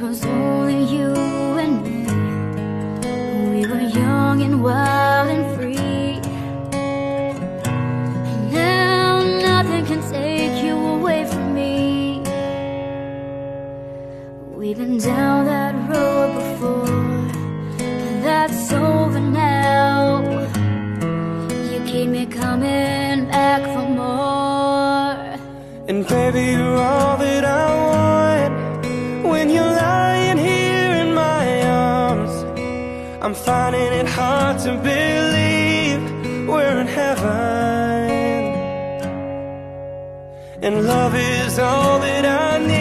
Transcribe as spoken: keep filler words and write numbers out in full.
was only you and me. We were young and wild and free. And now nothing can take you away from me. We've been down that road before, and that's over now. You keep me coming back for more. And baby, you're all that I want. When you're lying here in my arms, I'm finding it hard to believe we're in heaven. And love is all that I need.